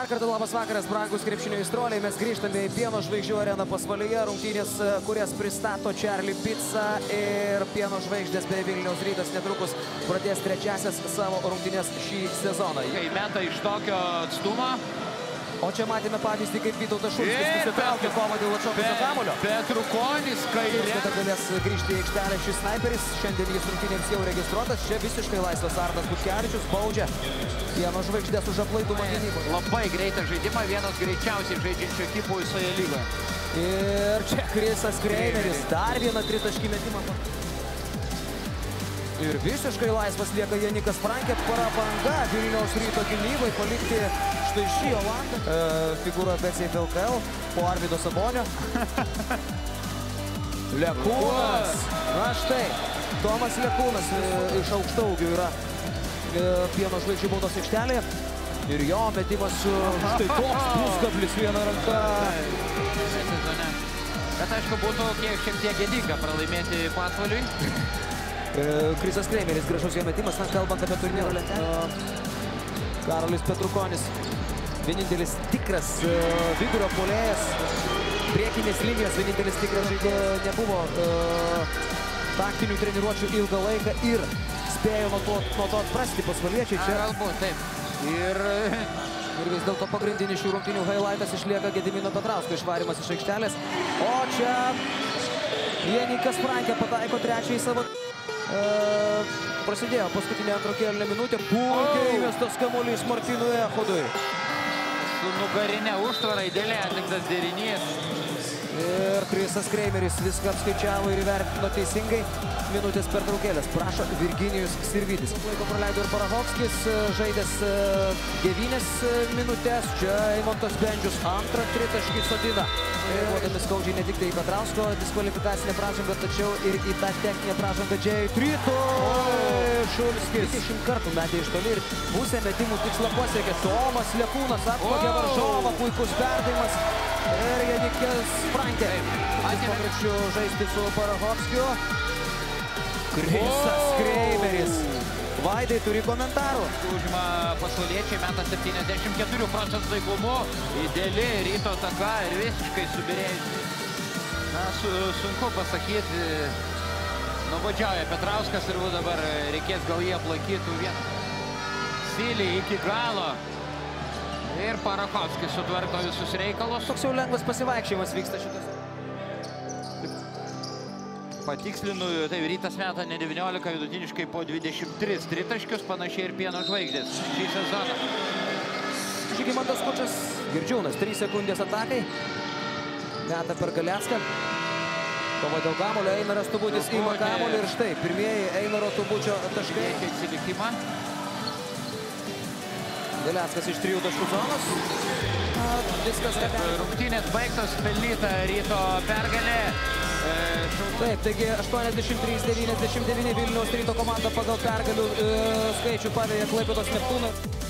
Dar kartą labas vakaras, brangus krepšinio aistruoliai. Mes grįžtame į Pieno žvaigždžių areną pasvalyje. Rungtynės, kurias pristato Charlie Pizza ir Pieno žvaigždės bei Vilniaus Rytas netrukus pradės trečiasias savo rungtynės šį sezoną. Kai meta iš tokio atstumo. O čia matėme pavyzdį, kaip Vytautas Šulskis nusitraukė kovą dėl atšokusio kamuolio. Petrukonis kairė. Tada galės grįžti į aikštelę šis snaiperis. Šiandien jis rungtynėms jau registruotas. Čia visiškai laisvas Arnas Butkevičius baudžia Pieno žvaigždės už aplaidumą gynybą. Labai greitą žaidimą, vienas greičiausiai žaidžiančių ekipų visoje lygoje. Ir čia Krisas Kreimeris, dar vieną tritaškį metimą. Ir visiškai laisvas lieka Janikas Frankė, parabanga Vilniaus Ryto gynybai palikti štai šį Olandą. Figūra BCF LKL po Arvydo Sabonio. Lekūnas. Na štai, Tomas Lekūnas iš aukštaugių yra Pieno žvaigždžių baudos aikštelėje. Ir jo metimas štai toks puskablis viena ranka. Bet aišku, būtų šiek tiek gėdinga pralaimėti Pasvaliui. Krisas Kreimeris, gražus jo metimas, na, kalbant apie turnyro lentelę. Karolis Petrukonis, vienintelis tikras vidurio puolėjas, priekinės linijos, vienintelis tikras žaidėjas, nebuvo taktinių treniruočių ilgą laiką ir spėjo nuo to atprasti pasvaliečiai čia. Galbūt, taip. Ir vis dėlto pagrindinis šių rungtynių highlightas išlieka Gedimino Petrausko išvarimas iš aikštelės. O čia Janikas Frankė pataiko trečiąjį savo. Prasidėjo paskutinė antro kėlinio minutė. Puikiai įmestas kamuolys Martynui Echodui. Su nugarinė užtvara idealiai atliktas derinys. Ir Krisas Kreimeris viską apskaičiavo ir įvertino teisingai. Minutės pertraukėlės prašo Virginijus Sirvydis. Laiko praleido ir Parachovskis, žaidęs 9 minutės. Čia Eimantas Bendžius antrą tritaškį sodina. Reaguodami skaudžiai ne tik tai į Petrausko diskvalifikacinę pražangą, tačiau ir į tą techninę pražangą Džėjui Trito. Šulskis 20 kartų metė iš toli ir pusę metimų tikslą pasiekė. Tomas Lekūnas apvogė varžovą, puikus perdavimas. Ir Janikas Frankė. Konkrečiu žaisti su Parachovskiu. Krisas Kreimeris. Vaidai turi komentarų. Užima pasvaliečiai, meta 74% taiklumu. Ideali Ryto ataka ir visiškai subirėjusi. Na, sunku pasakyti. Nuobodžiauja Petrauskas ir dabar reikės gal jį aplakytų vieną. Siliai iki galo. Ir Parachovskis sutvarko visus reikalus. Toks jau lengvas pasivaikščiojimas vyksta šitas. Patikslinu, tai Rytas meta ne 19, vidutiniškai po 23 tritaškius, panašiai ir Pieno žvaigždės šį sezoną. Žygimantas Kučas, Girdžiūnas, 3 sekundės atakai. Meta per Galecką. Kova dėl kamuolio, Einaras Tubutis ima kamuolį ir štai, pirmieji Einaro Tubučio taškai. Atsilikimą. Galeckas iš 3 taškų zonos. Viskas rungtynės baigtos, pelnyta Ryto pergalė. Taip, taigi 83-99 Vilniaus Ryto komanda pagal pergalių skaičių paveja Klaipėdos Neptūną.